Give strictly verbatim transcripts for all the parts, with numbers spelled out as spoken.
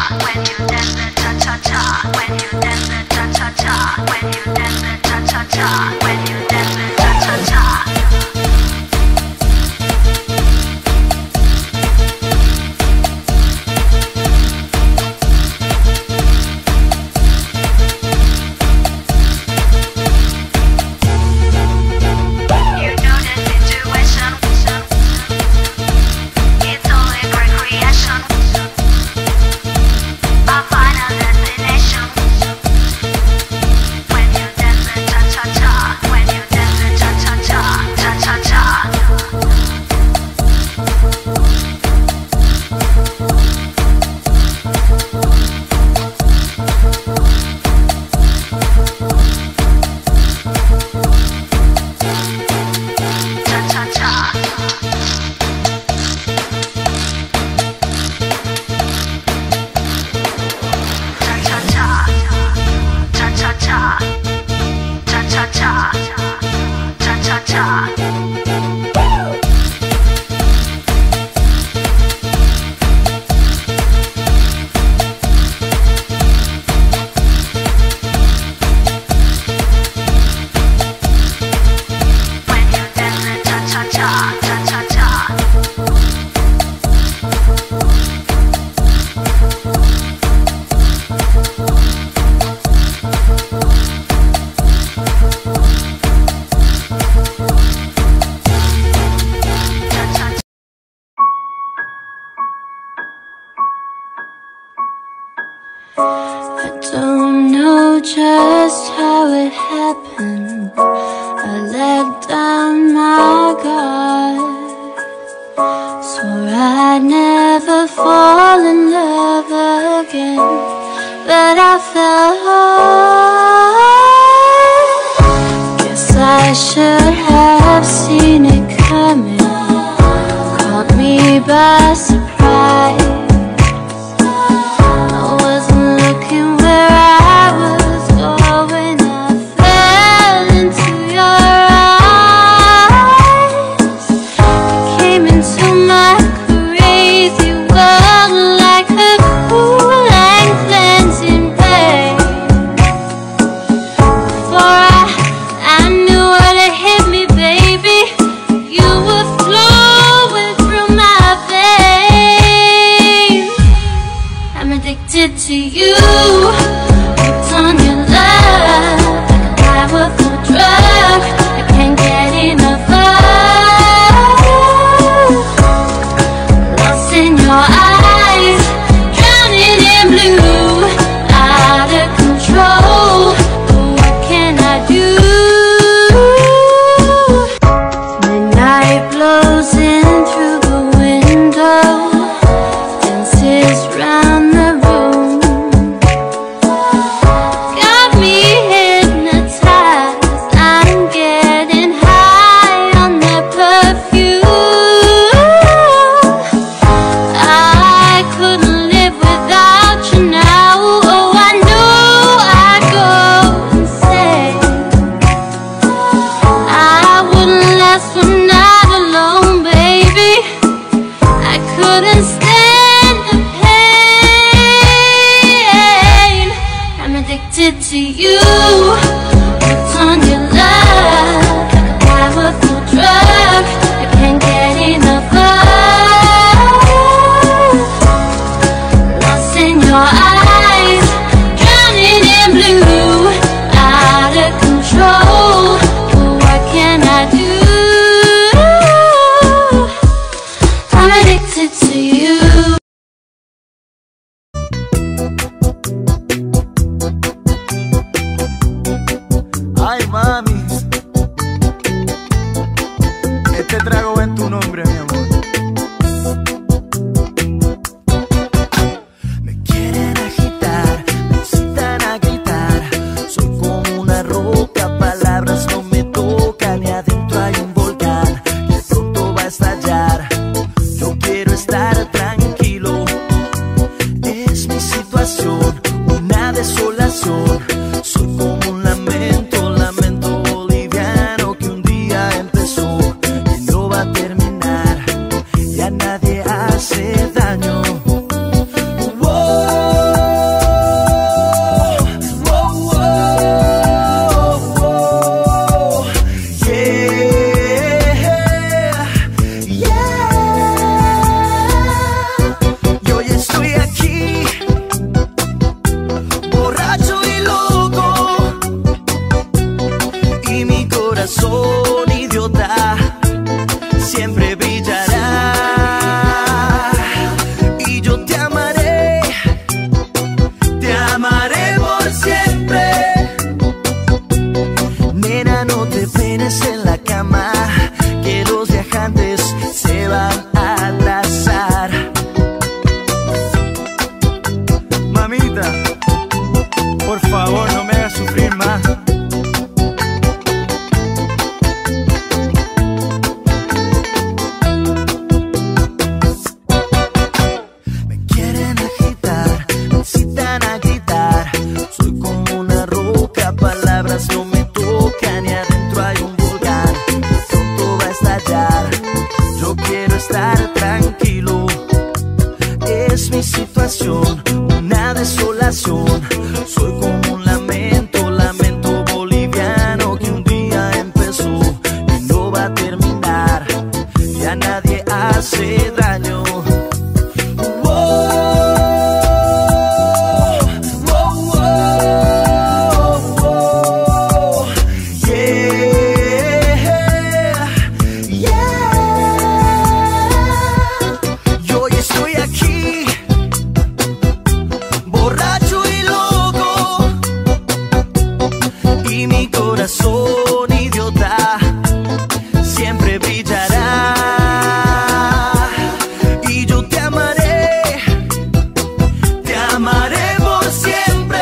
I don't know just how it happened. I let down my guard, swore I'd never fall in love again, but I fell hard. Guess I should have seen it coming, caught me by surprise. To you, hooked on your love, like a powerful drug. I can't get enough of. Lost in your eyes, drowning in blue, out of control. But what can I do? Midnight blows in through the window, dances round the to you, hooked on your love, like a powerful drug. I can't get enough of. Lost in your eyes, drowning in blue, out of control. But what can I do? I'm addicted to you. Ay, mami, este trago en tu nombre, mi amor. Me quieren agitar, me incitan a gritar. Soy como una roca, palabras no me tocan. Y adentro hay un volcán que pronto va a estallar. Yo quiero estar tranquilo, es mi situación, una desolación. Soy como un lamento, lamento boliviano que un día empezó y no va a terminar. Ya nadie hace daño. Wow. desolación. Soy como un lamento, lamento boliviano que un día empezó y no va a terminar. Ya nadie hace daño. Corazón idiota siempre brillará y yo te amaré, te amaré por siempre.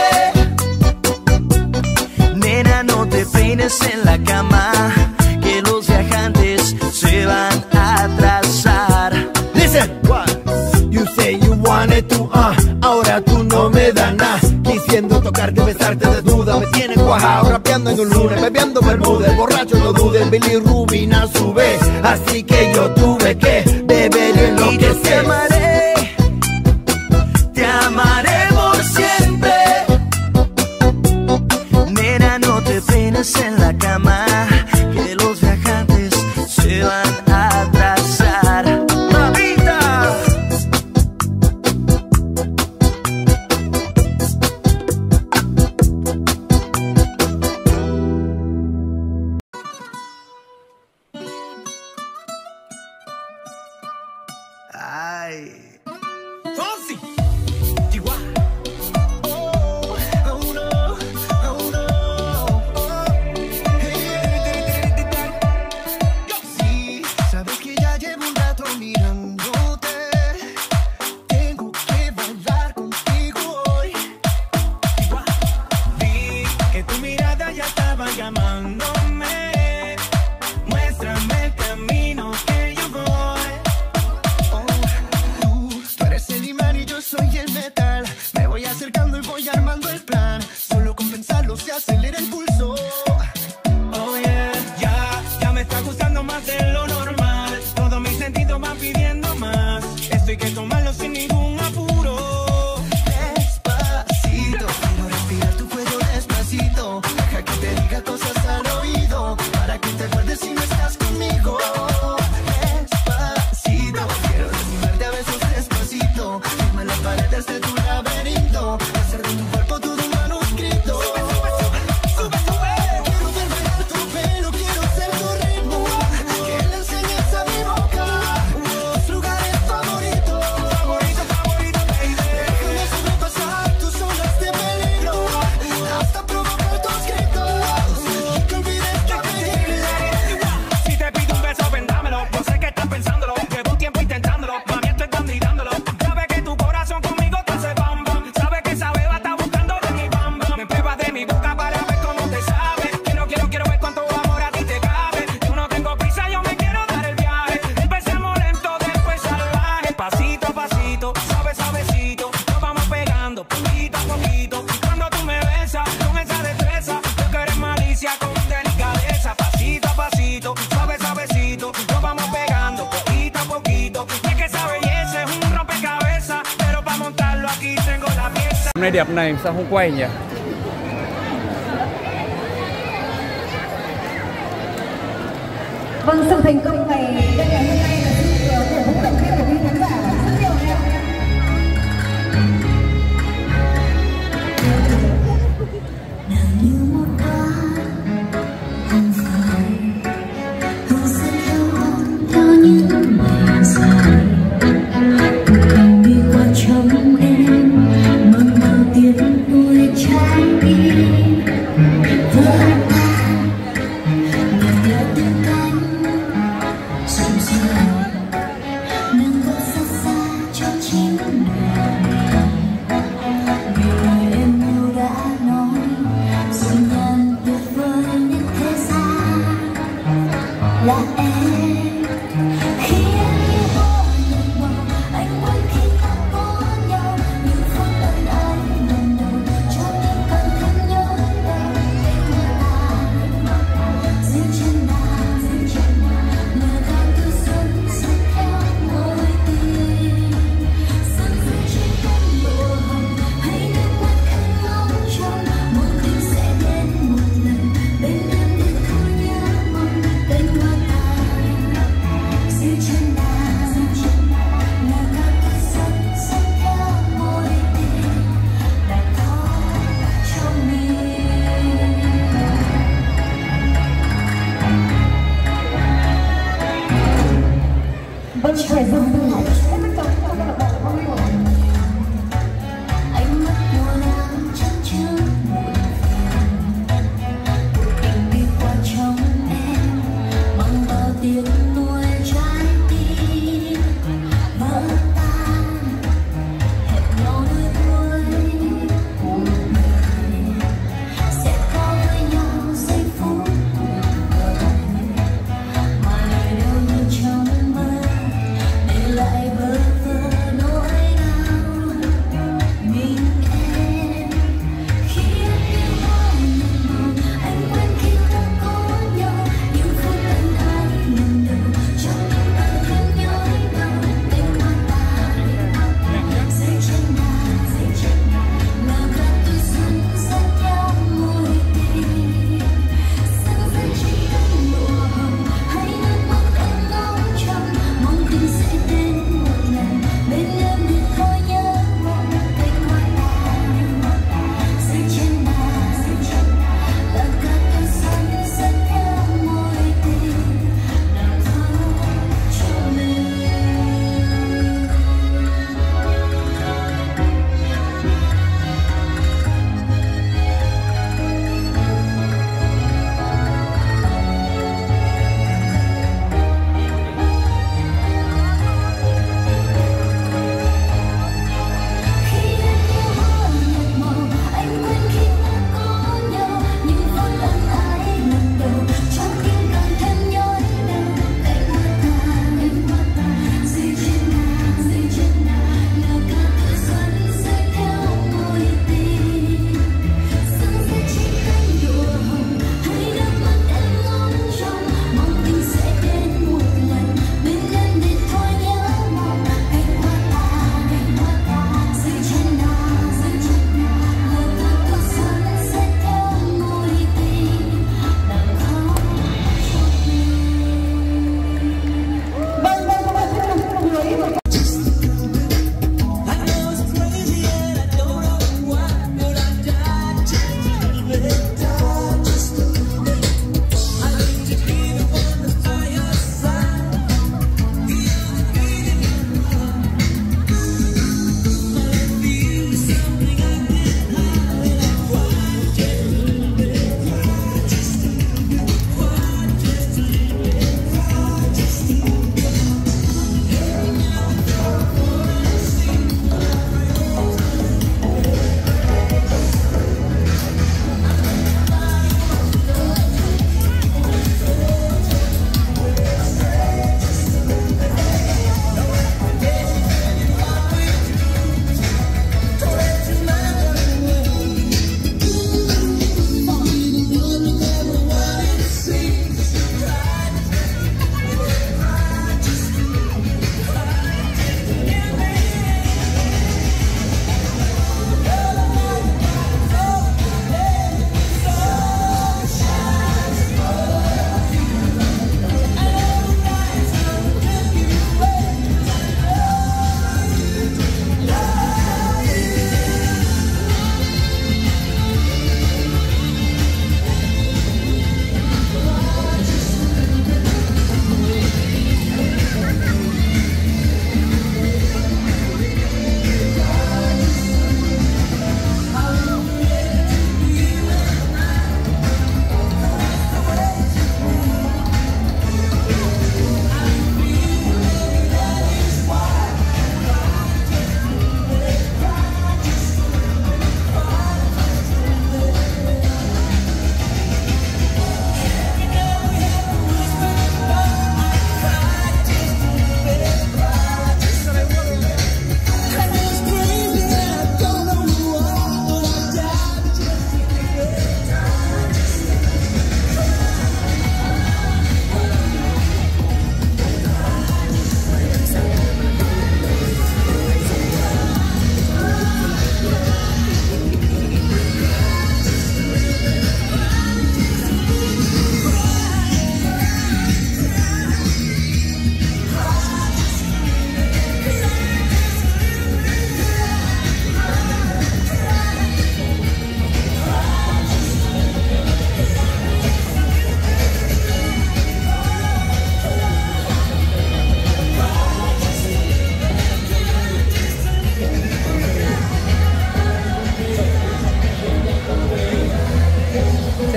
Nena, no te peines en la cama, que los viajantes se van a atrasar. Listen, what? You say you wanted to, uh, ahora tú no me das nada. Quisiendo tocarte, besarte desnuda, me tienen cuajado, rapeando en un lunes, bebiendo bermudes, borracho no dudes, Billy Rubin a su vez, así que yo tuve que beber en lo y que yo sé. te amaré, te amaré por siempre. Nena, no te peines en la cama, que los viajantes se van a atrasar. ¡Mamita! Ay. Fonsi. Oh, oh no, oh no. Sí, sabes que ya llevo un rato mirándote. Tengo que bailar contigo hoy. Vi que tu mirada ya estaba llamándome. Muéstrame el camino que yo voy. Tú eres el imán y yo soy el metal. Me voy acercando y voy armando el plan. Solo con pensarlo se acelera el pulso. Oh yeah, ya, ya me está gustando más de lo normal. Todos mis sentidos van pidiendo más. Esto hay que tomarlo sin ningún apuro. Despacito, quiero respirar tu cuello despacito. Deja que te diga cosas al oído, para que te acuerdes si no estás conmigo. Despacito, quiero desnudarte a besos despacito. Firma las paredes de tu laberinto, hacer de tu cuerpo todo un manuscrito. Sube, sube, quiero ver bailar tu pelo, quiero ser tu ritmo. Que le enseñes a mi boca tus lugares favoritos. Favorito, favorito, baby. Déjame sobrepasar tus zonas de peligro, hasta provocar tus gritos y que olvides que te Si te pido un beso, vendámelo. Yo sé que estás pensándolo. Llevo un tiempo intentándolo. Mami, estoy dándolo. Sabe que tu corazón conmigo te hace bam bam. Sabe que esa beba está buscando de mi bam bam. Me pruebas de mi boca para ver cómo te sabe. Quiero, quiero, quiero ver cuánto amor a ti te cabe. Yo no tengo prisa, yo me quiero dar el viaje. Empecemos lento, después salvaje. Pasito a pasito, suave, suavecito. Nos vamos pegando poquito a poquito. Cuando tú me besas con esa destreza, yo que eres malicia con delicadeza. Pasito a pasito, suave, suavecito. Nos vamos pegando poquito a poquito. Y es que esa belleza es un rompecabezas, pero para montarlo aquí tengo la pieza. Hôm nay đẹp này sao không quay nhỉ? Vâng, sự thành công này đây ngày hôm nay là sự của tổng khen của quý khán giả rất nhiều ạ. Nào như một con hồng khói hương sẽ theo con theo những ngày dài. Cùng đi qua trong em mang bao tiếng vui trái tim vỡ tan. Nhạc là tiếng cánh rộn ràng.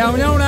chào nhau nào.